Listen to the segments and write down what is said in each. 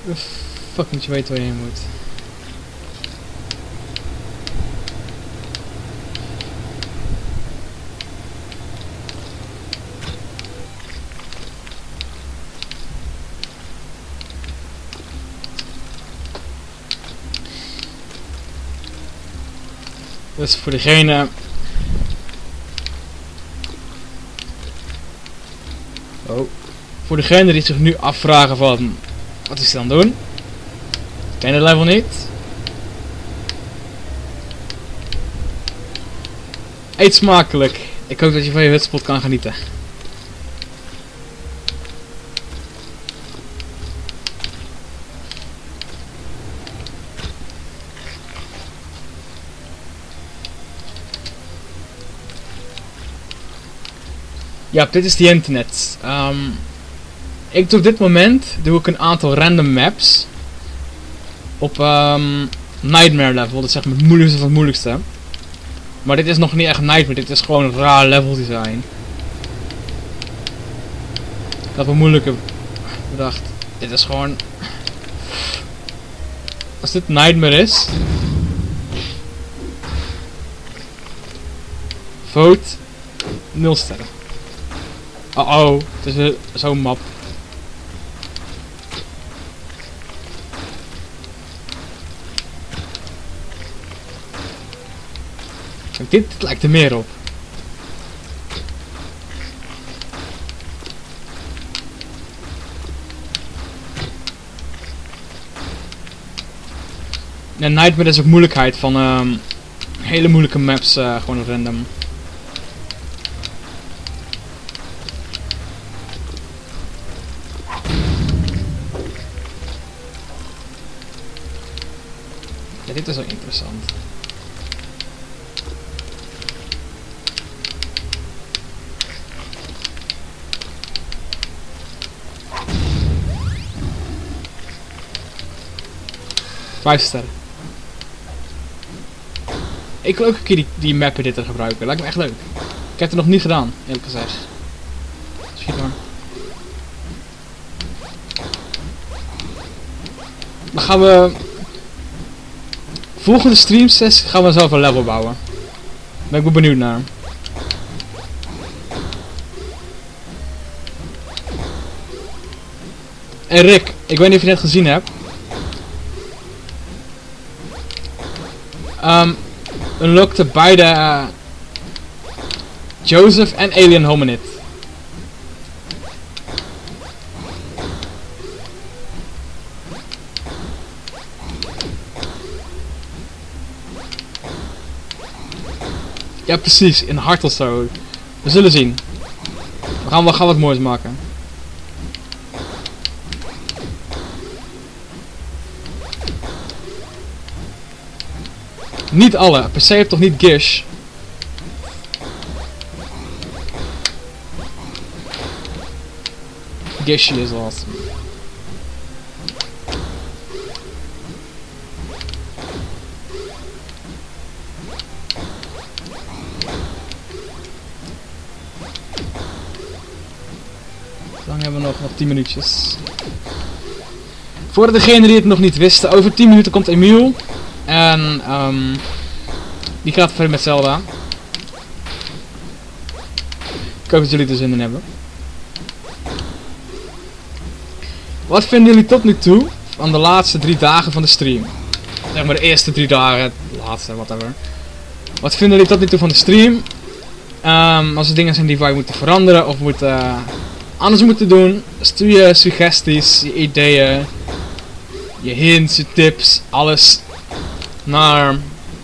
Fuck, moet je weten waar je heen moet. Dus voor degene... Oh. Voor degene die zich nu afvragen van... Wat is hij dan doen? Ken je het level niet? Eet smakelijk. Ik hoop dat je van je hutspot kan genieten. Ja, dit is de internet. Ik doe op dit moment ik een aantal random maps. Op Nightmare level, dat is zeg maar het moeilijkste van het moeilijkste. Maar dit is nog niet echt Nightmare, dit is gewoon een raar level design. Ik had een moeilijke bedacht. Dit is gewoon... Als dit Nightmare is... Vote 0 sterren. Oh, het is weer zo'n map. Dit lijkt er meer op. En Nightmare is ook moeilijkheid van hele moeilijke maps, gewoon random. Ja, dit is wel interessant. Vijf sterren. Ik wil ook een keer die map editor gebruiken. Lijkt me echt leuk. Ik heb het nog niet gedaan, eerlijk gezegd. Schiet maar. Dan gaan we... Volgende streamsessie gaan we zelf een level bouwen. Daar ben ik wel benieuwd naar. Hey Rick, ik weet niet of je het gezien hebt. Unlockte beide Joseph en Alien Hominid. Ja precies, in hart of zo. We zullen zien. We gaan wat moois maken. Niet alle, per se heeft toch niet Gish. Gish is awesome. Dan hebben we nog 10 minuutjes. Voor degenen die het nog niet wisten, over 10 minuten komt Emiel. En die gaat verder met Zelda. Ik hoop dat jullie er zin in hebben. Wat vinden jullie tot nu toe van de laatste 3 dagen van de stream? Zeg maar de eerste 3 dagen, de laatste, whatever. Wat vinden jullie tot nu toe van de stream? Als er dingen zijn die wij moeten veranderen of anders moeten doen, stuur je suggesties, je ideeën, je hints, je tips, alles naar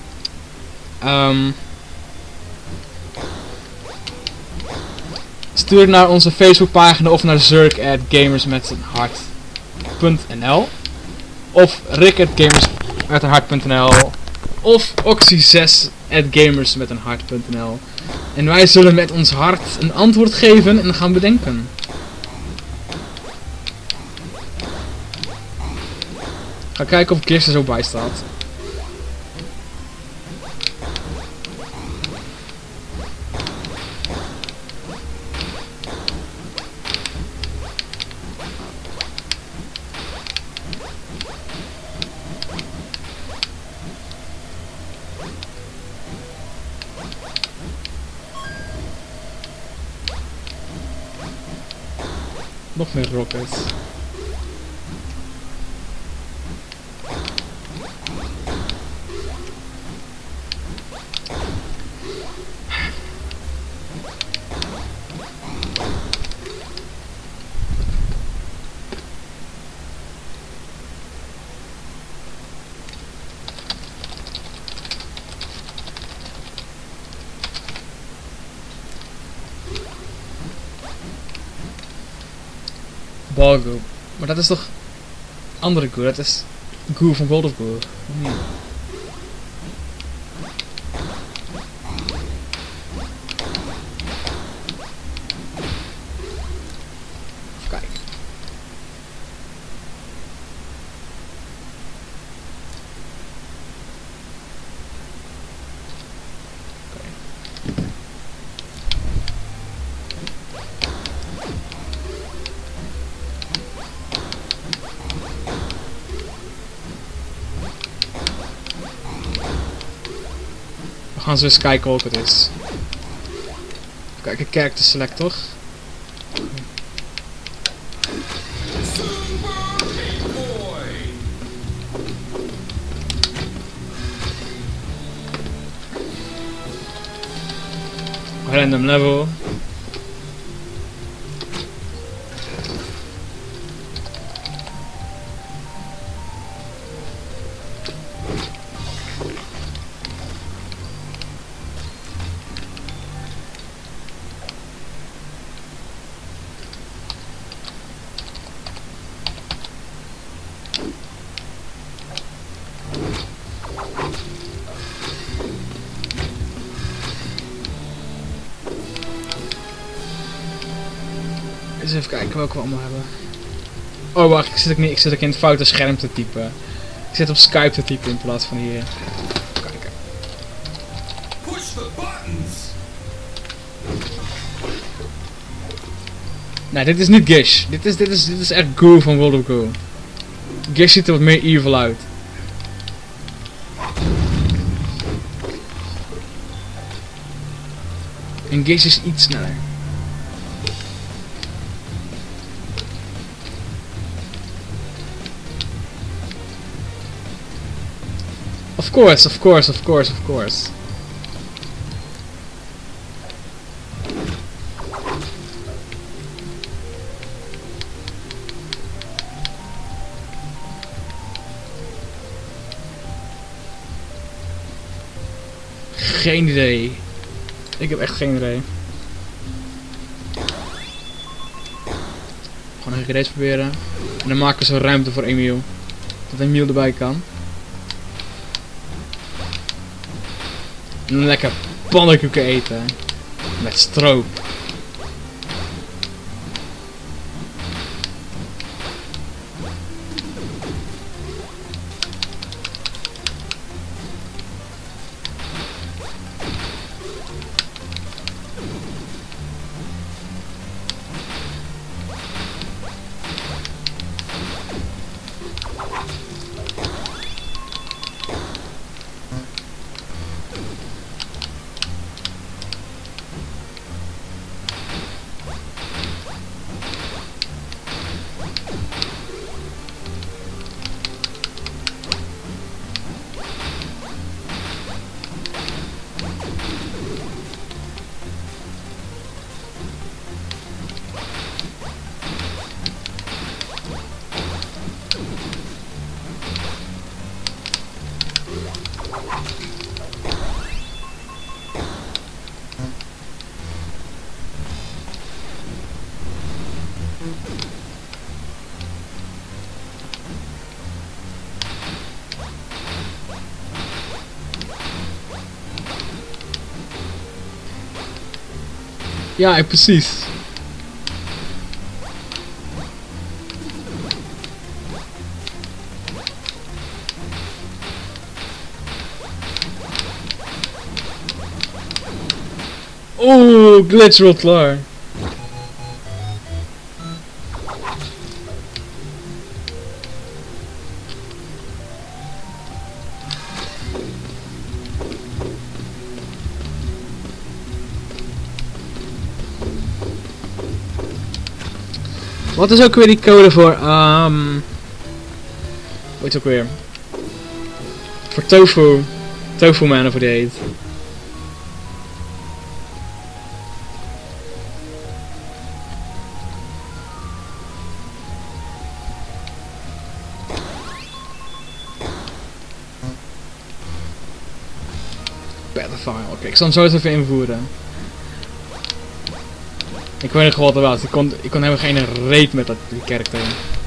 stuur het naar onze Facebookpagina of naar zurk@gamersmeteenhart.nl of rick@gamersmeteenhart.nl of oxy6@gamersmeteenhart.nl en wij zullen met ons hart een antwoord geven en gaan bedenken. Ga kijken of Gish er zo bij staat. Nog meer rockets. Balgoo. Maar dat is toch andere goo? Dat is goo van World of Goo. Nee. Even kijken. We gaan zo eens kijken welke het is. Even kijken, character selector. Random level. Eens even kijken welke we allemaal hebben. Oh wacht, ik zit ook in het foute scherm te typen. Ik zit op Skype te typen in plaats van hier. Kijken. Push the buttons. Nee, dit is niet Gish. Dit is echt Goo van World of Goo. Gish ziet er wat meer evil uit. En Gish is iets sneller. Of course, of course, of course, of course. Geen idee. Ik heb echt geen idee. Gewoon even deze proberen. En dan maken we zo ruimte voor Emiel. Dat Emiel erbij kan. En lekker pannenkoeken eten. Met stroop. Ja, precies. Oeh, glitch roll klaar. Wat is ook weer die code voor, hoe heet het ook weer? Voor Tofu. Tofu Man of hoe die heet. Pedophile. Oké, ik zal hem zo eens even invoeren. Ik weet nog wat er was. Ik kon helemaal geen reet met die karakter.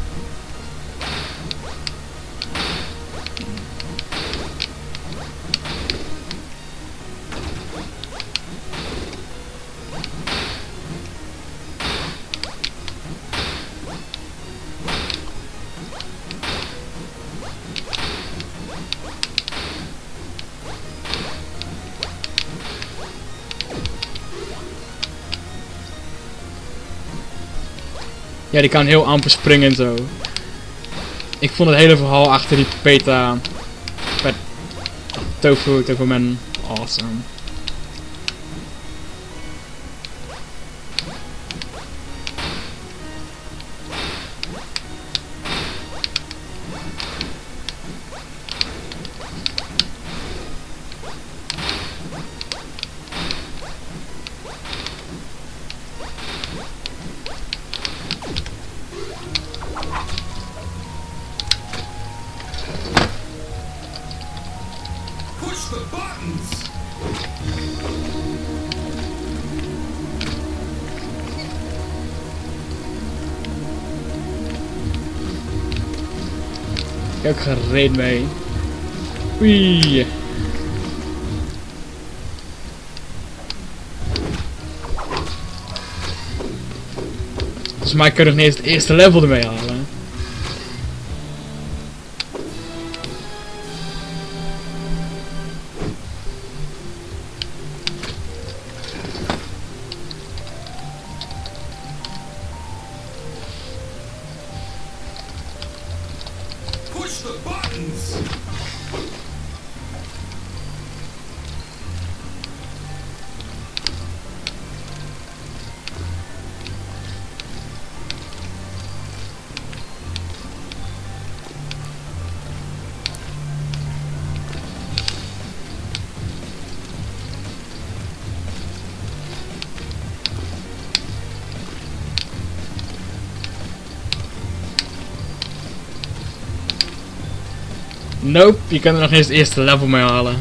Ja, die kan heel amper springen en zo. Ik vond het hele verhaal achter die Peta... Tofu Man awesome. Push the buttons. Ik heb ook gereed mee. Oei. Volgens mij kun je nog niet eens het eerste level ermee halen. Push the buttons. Nope, je kan er nog niet eens het eerste level mee halen.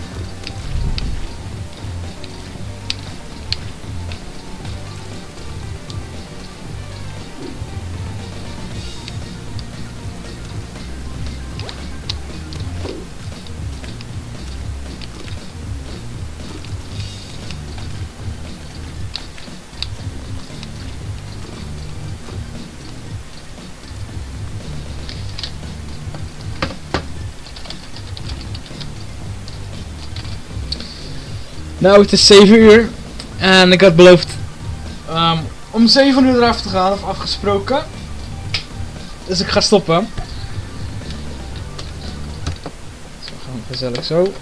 Nou, het is 7 uur. En ik had beloofd om 7 uur eraf te gaan, of afgesproken. Dus ik ga stoppen. Dus we gaan gezellig zo.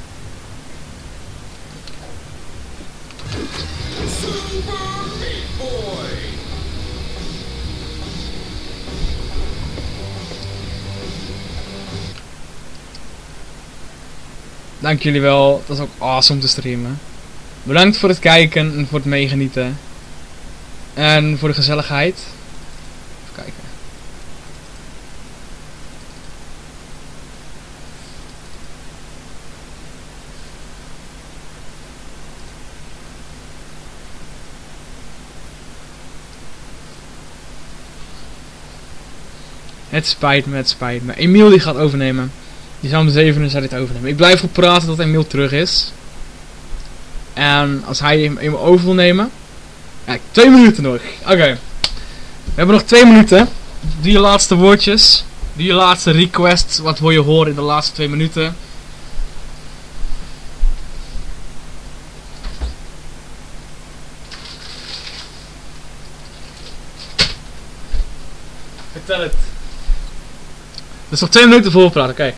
Super Meat Boy. Dank jullie wel. Dat is ook awesome om te streamen. Bedankt voor het kijken en voor het meegenieten. En voor de gezelligheid. Even kijken. Het spijt me, het spijt me. Emiel die gaat overnemen. Die zou om 7 uur dit overnemen. Ik blijf op praten tot Emiel terug is. En als hij hem over wil nemen. Ja, 2 minuten nog. Oké. We hebben nog 2 minuten. Doe je laatste woordjes. Doe je laatste request. Wat wil je horen in de laatste 2 minuten? Vertel het. Dus nog 2 minuten voorpraten, oké.